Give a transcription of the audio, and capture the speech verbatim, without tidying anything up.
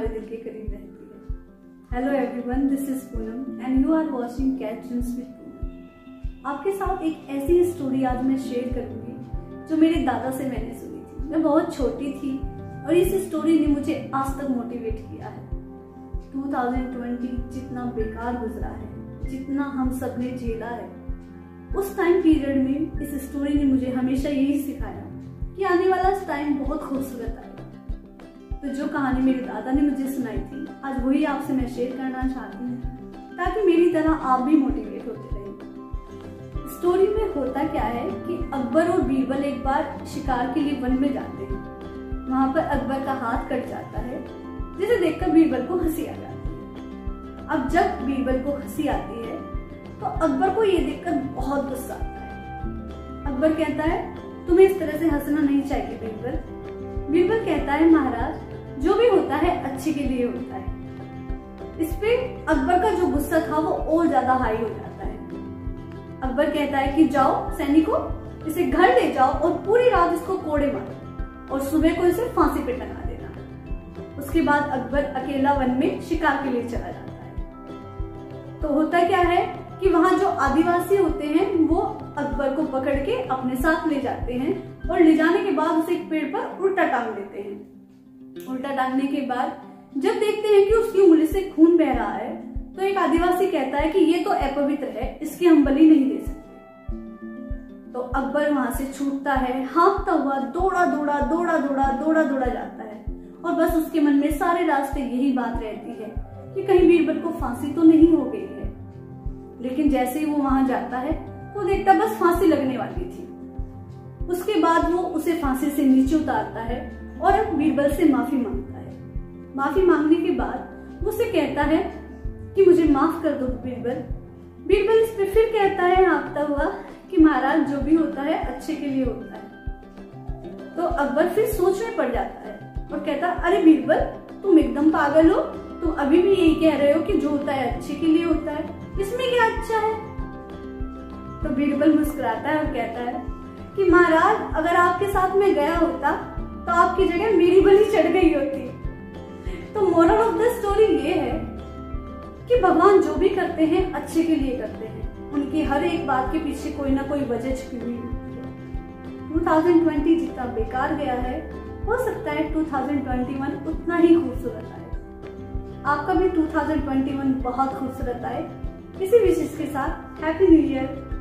हमारे दिल के करीब रहती है। Hello everyone, this is Poonam and you are watching catch dreams with Poonam. आपके साथ एक ऐसी स्टोरी आज मैं शेयर करूंगी जो मेरे दादा से मैंने सुनी थी। मैं बहुत छोटी थी और इस स्टोरी ने मुझे आज तक मोटिवेट किया है। दो हज़ार बीस जितना बेकार गुजरा है, जितना हम सब ने झेला है, उस टाइम पीरियड में इस स्टोरी ने मुझे हमेशा यही सिखाया कि आने वाला टाइम बहुत खूबसूरत आएगा। तो जो कहानी मेरे दादा ने मुझे सुनाई थी, आज वही आपसे मैं शेयर करना चाहती हूँ ताकि मेरी तरह आप भी मोटिवेट होते रहें। स्टोरी में होता क्या है कि अकबर और बीरबल एक बार शिकार के लिए वन में जाते हैं। वहां पर अकबर का हाथ कट जाता है, जिसे देखकर बीरबल को हंसी आ जाती है। अब जब बीरबल को हंसी आती है तो अकबर को ये देखकर बहुत गुस्सा आता है। अकबर कहता है, तुम्हें इस तरह से हंसना नहीं चाहिए बीरबल। बीरबल कहता है, महाराज जो भी होता है अच्छे के लिए होता है। इस पे अकबर का जो गुस्सा था वो और ज्यादा हाई हो जाता है। अकबर कहता है कि जाओ सैनिकों, इसे घर ले जाओ और पूरी रात इसको कोड़े मारो और सुबह को इसे फांसी पे टंगा देना। उसके बाद अकबर अकेला वन में शिकार के लिए चला जाता है। तो होता क्या है कि वहां जो आदिवासी होते हैं वो अकबर को पकड़ के अपने साथ ले जाते हैं और ले जाने के बाद उसे एक पेड़ पर उल्टा टांग देते हैं। उल्टा टांगने के बाद जब देखते हैं कि उसकी उंगली से खून बह रहा है तो एक आदिवासी कहता है कि ये तो अपवित्र है, इसकी हम बलि नहीं दे सकते। तो अकबर वहां से छूटता है, हाँफता हुआ दौड़ा दौड़ा दौड़ा दौड़ा दौड़ा दौड़ा जाता है और बस उसके मन में सारे रास्ते यही बात रहती है कि कहीं बीरबल को फांसी तो नहीं हो गई है। लेकिन जैसे ही वो वहां जाता है तो देखता बस फांसी लगने वाली थी। उसके बाद वो उसे फांसी से नीचे उतारता है और बीरबल से माफी मांगता है। माफी मांगने के बाद वो उसे कहता है कि मुझे माफ कर दो बीरबल। बीरबल इस पे फिर कहता है हाँफता हुआ कि महाराज जो भी होता है अच्छे के लिए होता है। तो अकबर फिर सोच में पड़ जाता है और कहता, अरे बीरबल तुम एकदम पागल हो, तुम अभी भी यही कह रहे हो कि जो होता है अच्छे के लिए होता है, इसमें क्या अच्छा है। तो बीरबल मुस्कुराता है और कहता है कि महाराज अगर आपके साथ में गया होता तो आपकी जगह मेरी बलि चढ़ गई होती। तो मोरल ऑफ द स्टोरी ये है कि भगवान जो भी करते हैं अच्छे के लिए करते हैं। उनकी हर एक बात के पीछे कोई ना कोई वजह छिपी हुई होती है। दो हज़ार बीस जितना बेकार गया है, हो सकता है दो हज़ार इक्कीस उतना ही खूबसूरत आए। आपका भी दो हज़ार इक्कीस बहुत खूबसूरत आए। इसी विशेष के साथ हैप्पी न्यू ईयर।